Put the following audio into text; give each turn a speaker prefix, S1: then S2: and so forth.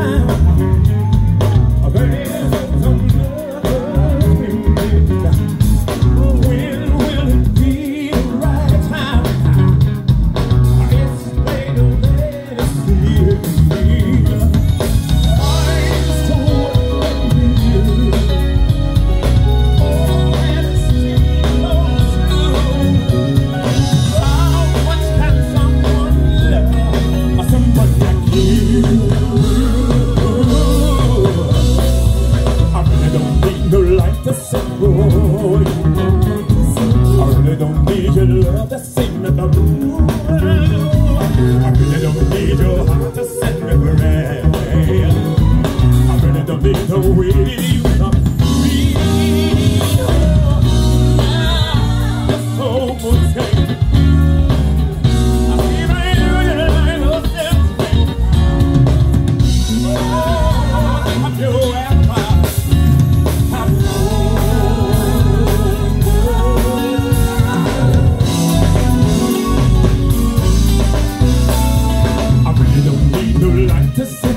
S1: love that sing me the blues. I really don't need your heart to set me free. I really don't need the way you come free. You're so good. I see my line of everything. Oh, I'm your empire. To